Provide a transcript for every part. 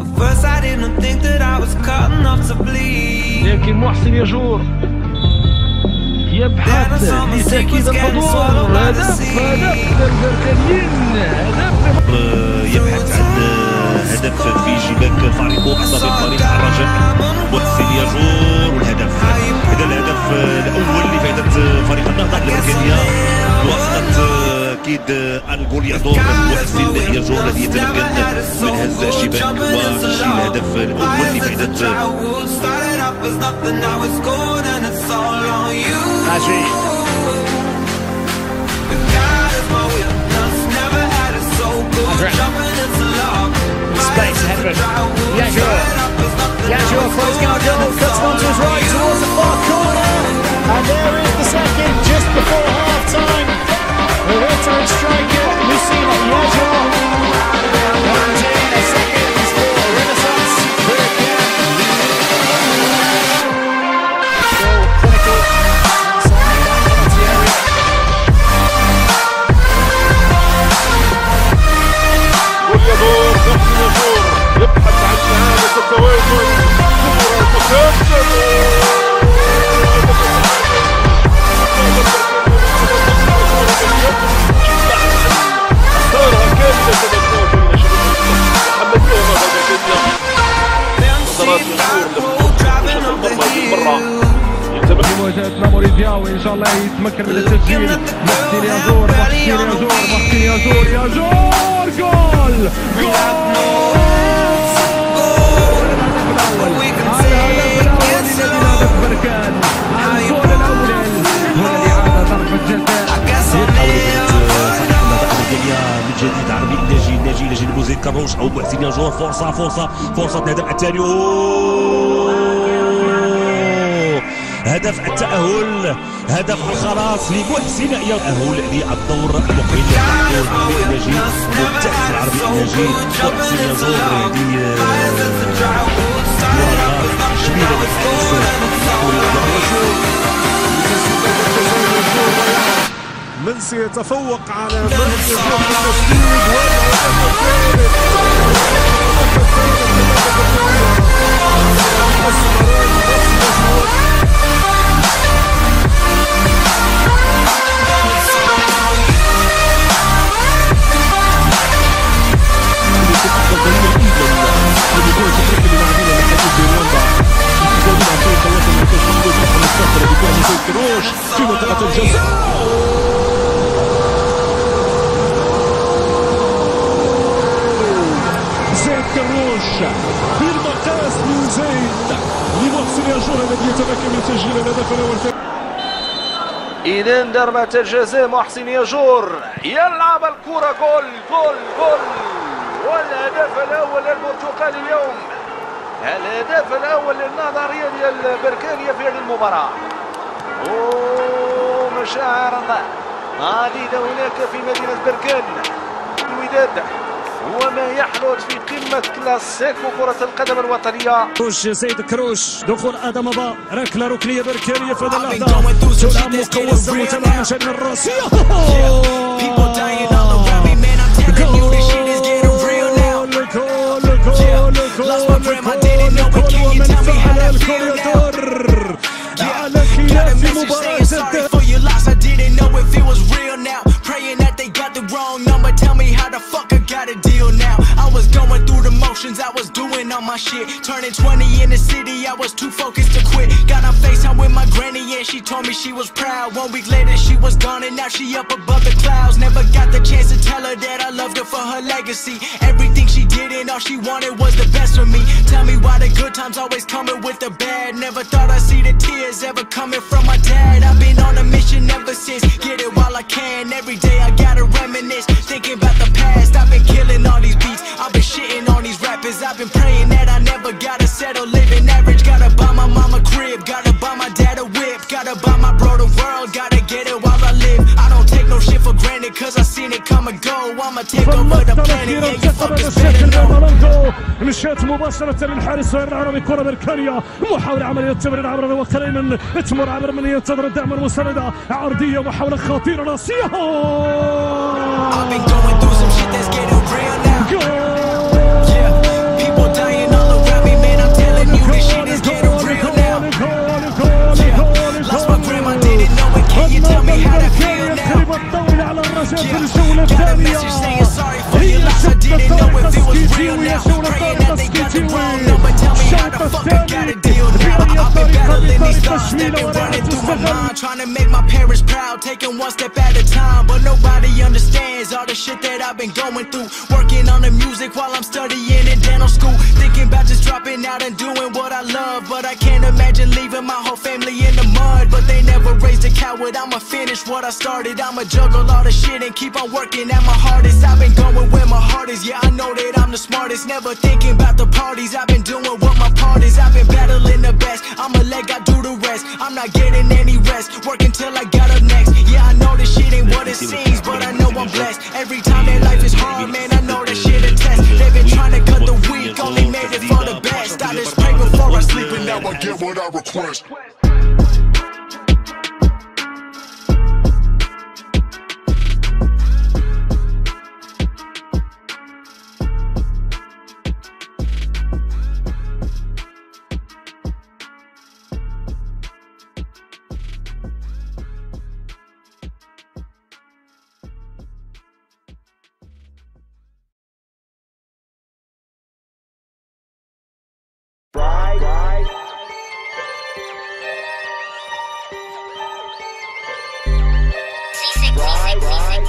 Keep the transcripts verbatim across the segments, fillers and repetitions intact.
لكن محسن يجور يبحث لتأكيد الحضور. هدف هدف البركانيين، هدف يبحث عن هدف في شباك فريقه السابق فريق الرجاء. محسن يجور والهدف، هذا الهدف الاول لفائده فريق النهضه البركانيه. وصلت اكيد الجول يدور محسن يجور الذي يتمكن من هز الشباك وتسجيل الهدف الاول لفائده ماجي. Space ahead of him. Yajur. Yajur for his goal. Cuts one to his right towards the far corner. And there is the second just before half time. The return striker, Lucina Yajur. nineteen seconds for Renaissance. Still clinical. واليدور محسن يجور يبحث عن شهادة التواجد. اختارها كاملة في مواجهة موريدياو ان شاء الله يتمكن من التسجيل. محسن يجور محسن يجور محسن يجور يجور جول جول بركان. الجول الاول هنا الاعاده ضربه جزاء من جديد عربي ناجي ناجي ناجي لبوزيد كروش او محسن يجور. فرصه فرصه فرصه الهدف الثاني، هدف التأهل، هدف الخلاص لمحسن يؤهل للدور المقبل. ناجي مبتعث العربي ناجي محسن يجور هذه جميله من سيتفوق على مركز التسديد في منطقة الجزاء. زيد كروش بالمقاس من زيد لمحسن يجور الذي يتمكن من تسجيل الهدف الاول. إذا ضربة الجزاء محسن يجور يلعب الكرة جول جول جول، والهدف الأول للبرتقال اليوم، الهدف الأول للنظرية ديال البركانية في هذه المباراة. ومشاعر عديدة هناك في مدينة بركان الوداد، وما يحدث في قمة كلاسيكو كرة القدم الوطنية. كروش سيد كروش دخول آدم أبا، ركلة ركنية بركانية في هذا اللحظة، تلعب مقوسة متابعة من شأن الراسية. I was doing all my shit, turning twenty in the city, I was too focused to quit. Got on FaceTime with my granny and she told me she was proud. One week later she was gone and now she up above the clouds. Never got the chance to tell her that I loved her for her legacy. Everything she did and all she wanted was the best for me. Tell me why the good times always coming with the bad. Never thought I'd see the tears ever coming from my dad. I've been on a mission ever since, get it while I can. Every day I gotta reminisce, thinking about the past. I've been killing all these beats, I've been shitting on these rappers. I've been praying that I never gotta settle, living average. Gotta buy my mama crib, gotta buy my dad a whip, gotta buy my bro the world, gotta get it while I live. I don't take no shit for granted, cause I seen it come and go. I'ma take over the planet, yeah, you fuckers better know. مشيت مباشرة للحارس العربي كرة بركانية، محاولة عملية التمرير عبر الوقت الأيمن، تمر عبر من ينتظر الدعم المساندة، عرضية محاولة خطيرة راسية. I've been going through some shit that's getting real now. Yeah, people dying الشوط الثاني بأي طريقة من طريق تشميل ولا تستغل. Trying to make my parents proud, taking one step at a time, but nobody understands all the shit that I've been going through. Working on the music while I'm studying in dental school, thinking about just dropping out and doing what I love, but I can't imagine leaving my whole family in the mud. But they never raised a coward, I'ma finish what I started. I'ma juggle all the shit and keep on working at my hardest. I've been going where my heart is, yeah I know that I'm the smartest. Never thinking about the parties, I've been doing what my part is. I've been battling the best, I'ma let God do the rest. I'm not getting any rest, working till I got up next. Yeah I know this shit ain't what it seems, but I know I'm blessed. Every time that life is hard, man I know that shit a test. They've been trying to cut the weak, only made it for the best. I just pray before I sleep and now I get what I request. Right, right. Right, right.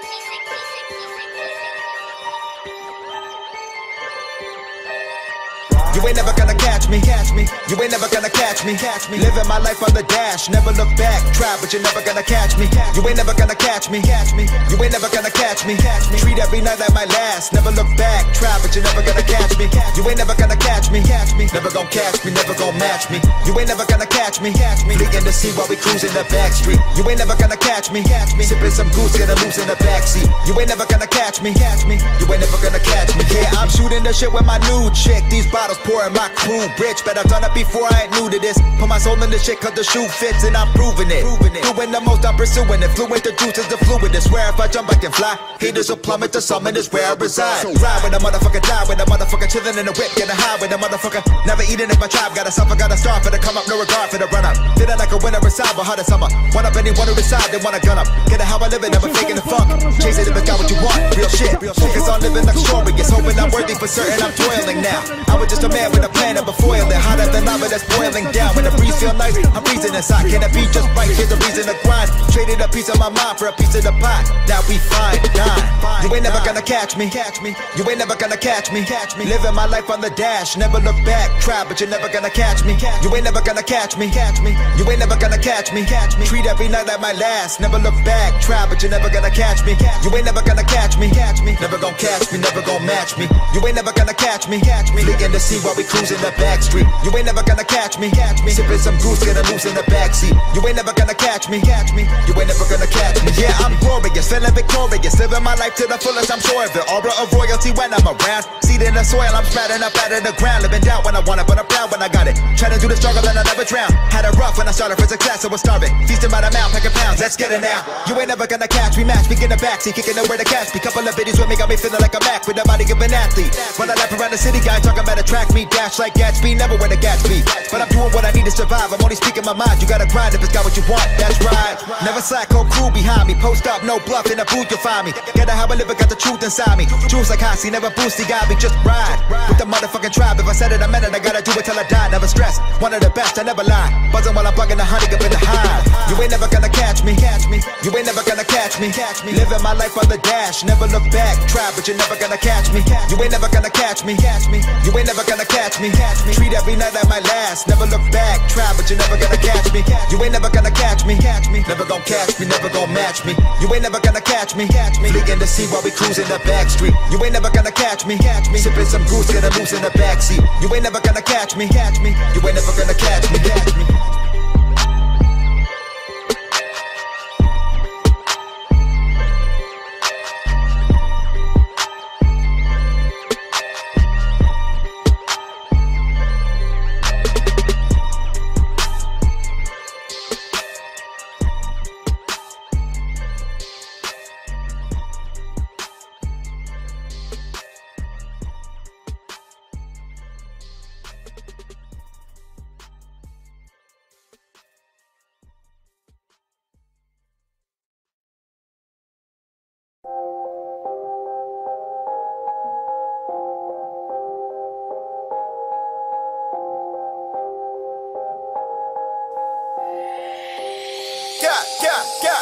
You ain't never gonna catch me, catch me. You ain't never gonna catch me, catch me. Living my life on the dash, never look back. Try, but you're never gonna catch me. You ain't never gonna catch me, catch me. You ain't never gonna catch me, catch me. Treat every night like my last, never look back. Try, but you're never gonna catch me. You ain't never gonna catch me, catch me. Never gonna catch me, never gonna match me. You ain't never gonna catch me, catch me. Begin to see while we cruise in the back street. You ain't never gonna catch me, catch me. Sipping some goose, gonna lose in the backseat. You ain't never gonna catch me, catch me. You ain't never gonna catch me. Yeah, I'm shooting the shit with my new chick. These bottles pouring my crew rich, but I've done it before, I ain't new to this. Put my soul in the shit cause the shoe fits and I'm proving it. Doing the most, I'm pursuing it. Fluent, the juice is the fluid. I swear if I jump I can fly. Haters will plummet, the summit is where I reside. Ride with a motherfucker, die with a motherfucker, chillin' in the whip, getting high with a motherfucker. Never eating if my tribe got a suffer, got a star for the come up, no regard for the run up. Feeling like a winner inside, but hard as summer. One up anyone who decide they wanna gun up. Get it how I live it, never faking the funk. Chase it if it's got what you want, real shit. Focus on living luxurious, hoping I'm worthy for certain, I'm toiling now. I was just a man with a plan of a foil it. Hot as the lava that's boiling down. When the breeze feel nice, I'm freezing inside. Can it be just right? Here's the reason to grind. Traded a piece of my mind for a piece of the pie. Now we fine, dine. You ain't never gonna catch me, catch me. You ain't never gonna catch me, catch me. Living my life on the dash, never look back. Try, but you're never gonna catch me. You ain't never gonna catch me, catch me. You ain't never gonna catch me, catch me. Treat every night like my last, never look back. Try, but you're never gonna catch me. You ain't never gonna catch me, catch me. Never gonna catch me, never gonna match me. You ain't never gonna catch me, catch me. Begin to see while we cruise in the back street. You ain't never gonna catch me, catch me. Sipping some goose, gonna lose in the backseat. You ain't never gonna catch me, catch me. You ain't never gonna catch me. Yeah, I'm glorious, feeling victorious, living my life to the fullest. I'm sure of it. Aura of royalty when I'm around. Seed in the soil, I'm sprouting up out of the ground. Living down when I want it, but I'm proud when I got it. Trying to do the struggle and I never drown. Had it rough when I started for success, I was starving. Feasting by the mouth, packing pounds. Let's get it now. You ain't never gonna catch me, match me in the backseat, kicking nowhere to catch me. Couple of videos with me got me feeling like a Mac with the body of an athlete. When I lap around the city, guy talking about a track me, dash like Gatsby, never where the Gatsby. But I'm doing what I need to survive. I'm only speaking my mind. You gotta grind if it's got what you want. That's right. Never slack, whole crew behind me. Post up, no bluff in the booth, you'll find me. Get how I live, it got the truth inside me. Truths like Hossie, never boosty, got me. Just ride with the motherfucking tribe. If I said it, I meant it. I gotta do it till I die. Never stress. One of the best, I never lie. Buzzing while I'm bugging the honey up in the hive. You ain't never gonna catch me, catch me. You ain't never gonna catch me, catch me. Living my life on the dash, never look back. Try, but you're never gonna catch me. You ain't never gonna catch me, catch me. You ain't never gonna catch me, catch me. Treat every night like my last, never look back. Try, but you're never gonna catch me. You ain't never gonna catch me, catch me. Never gonna catch me, never gonna match me. You ain't never gonna catch me, catch me. Begin to see while we cruise in the back street. You ain't never gonna catch me, catch me. Sipping some goose, gonna lose in the backseat. You ain't never gonna catch me, catch me. You ain't never gonna catch me, catch me.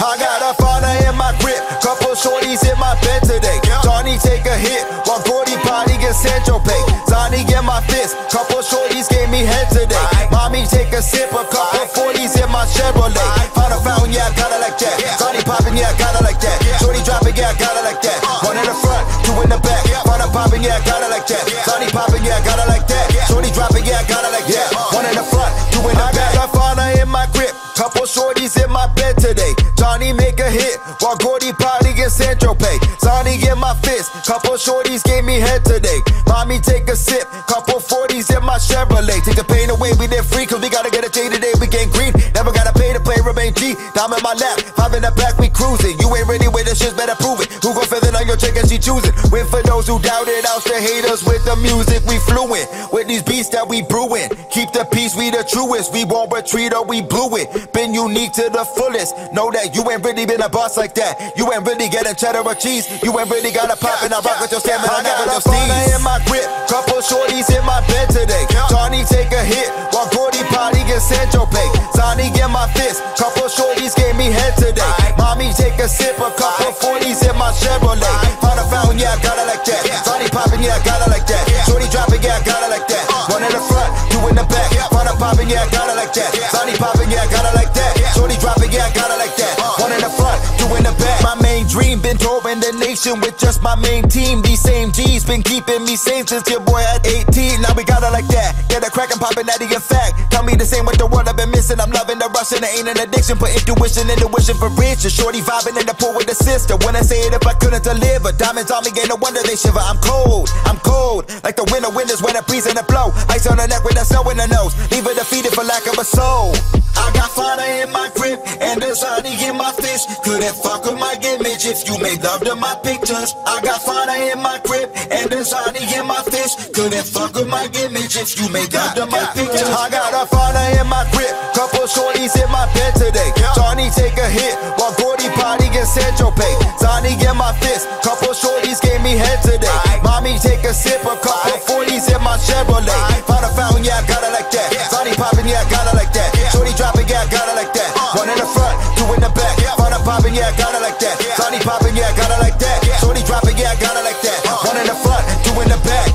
I got a fauna in my grip, couple shorties in my bed today. Johnny take a hit, one forty party get Central Pay. Zani get my fist, couple shorties gave me head today. Mommy take a sip, a couple forties in my Chevrolet. Found a fountain, yeah, I got it like that. Zani poppin', yeah, I got it like that. Shorty dropping, yeah, I got it like that. One in the front, two in the back. Found a poppin', yeah, I got it like that. Zani poppin', yeah, I got it like that. Shorty dropping, yeah, I got it like that. One in the front, two in the back. I got a fauna in my grip, couple shorties in my bed today. Johnny make a hit, while Gordy party get Central Pay. Zani get my fist, couple shorties gave me head today. Mommy take a sip, couple forties in my Chevrolet. Take the pain away, we did free, cause we gotta get a J today, we get green. Never gotta pay to play, remain G. Dime in my lap, five in the back, we cruising. You ain't ready with the shit, better prove it. Who gon' feather on your chick and she choosing? Win for those who doubted, out the haters with the music we fluent. With these beats that we brewing, keep the peace, we the truest. We won't retreat or we blew it. Been unique to the fullest. Know that you ain't really been a boss like that. You ain't really getting cheddar or cheese. You ain't really got a pop and I rock with your stamina. I got a fauna in my grip, couple shorties in my bed today. Johnny take a hit, while Gordy party get Central Pay. Zani get my fist, couple shorties gave me head today. Mommy take a sip, a couple forties in my Chevrolet. Found a fountain, yeah, I got it like that. Zani poppin', yeah, I got it like that. Shorty dropping, yeah, I got it like that. One in the front, two in the back. Found a poppin', yeah, I got it like that. Zani poppin', yeah, I got it like that. Shorty dropping, yeah, I got it like that. One in the front, two in the back. My main dream been touring the nation with just my main team. These same G's been keeping me sane since your boy at eighteen. Now we got it like that. Get a crack and poppin' that in fact. Tell me the same with the world I've been missing. I'm loving the rush and it ain't an addiction. Put intuition into wishing for riches. Shorty vibing in the pool with the sister. When I say it, if I couldn't deliver, diamonds on me, ain't no wonder they shiver. I'm cold, I'm cold, like the winter winters when it breeze and it blow. Ice on the neck with the snow in the nose. Leave it defeated for lack of a soul. I got fauna in my grip and the Zani in my fist. Couldn't fuck with my image if you made love to my pictures. I got fauna in my grip and the Zani in my fist. Couldn't fuck with my image if you made love to my pictures. I got a fauna in my grip, couple shorties in my bed today. Johnny take a hit, while Gordy party get Central Pay. Zani get my fist, couple shorties gave me head today. Mommy take a sip, a couple forties in my Chevrolet. Found a fountain, yeah, I got it like that. Zani poppin', yeah, I got it like that. Shorty dropping, yeah, I got it like that. One in the front, two in the back. Found a poppin', yeah, I got it like that. Zani poppin', yeah, I got it like that. Shorty dropping, yeah, I got it like that. One in the front, two in the back.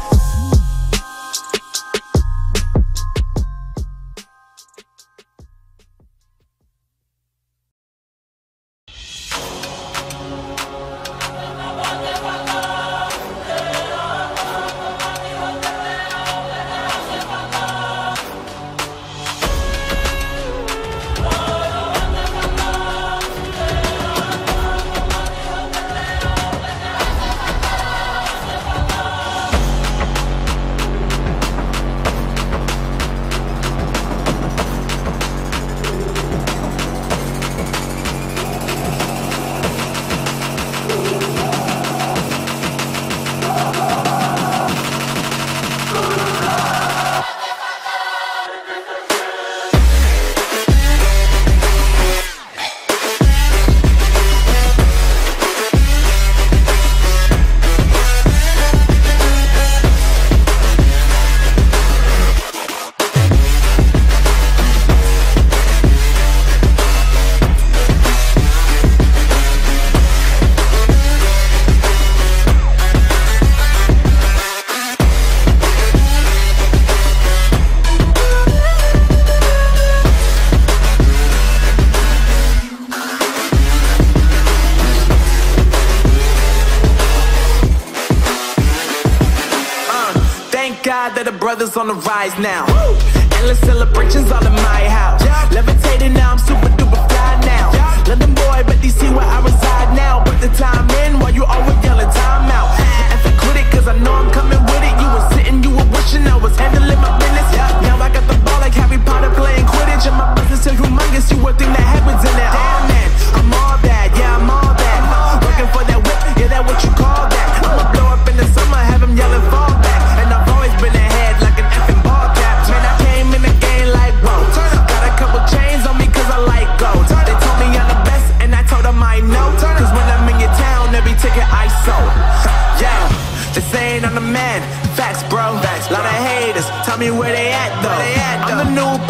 That the brothers on the rise now. Woo! Endless celebrations all in my house. Yeah. Levitating now, I'm super duper fly now. Yeah. London boy, but they see where I reside now. Put the time in while you always yelling time out. And for quit it, cause I know I'm coming with it. You were sitting, you were wishing I was handling my business. Yeah. Now I got the ball like Harry Potter playing Quidditch. And my business is humongous, you would think that happens in there. Damn man, I'm all that, yeah, I'm all that. Working for that whip, yeah, that what you call that. I'ma blow up in the summer, have them yelling fall back. And I've always been ahead like an effing ball cap. Man, I came in the game like, whoa. Got a couple chains on me cause I like gold. They told me I'm the best and I told them I know. Cause when I'm in your town, every ticket I sold. Yeah, they saying I'm the man. Facts, bro. Lot of haters, tell me where they at though. I'm the new pop, all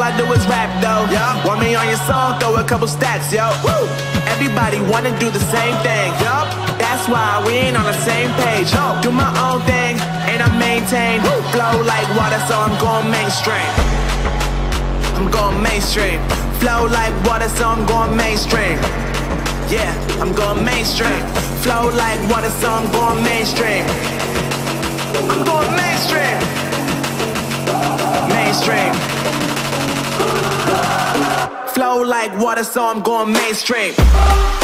I do is rap though. Yeah. Want me on your song, throw a couple stacks, yo. Woo. Everybody wanna do the same thing, yo. That's why we ain't on the same page. Yo. Do my own thing, and I maintain. Woo. Flow like water, so I'm going mainstream. I'm going mainstream. Flow like water, so I'm going mainstream. Yeah, I'm going mainstream. Flow like water, so I'm going mainstream. I'm going mainstream. Mainstream. Flow like water, so I'm going mainstream.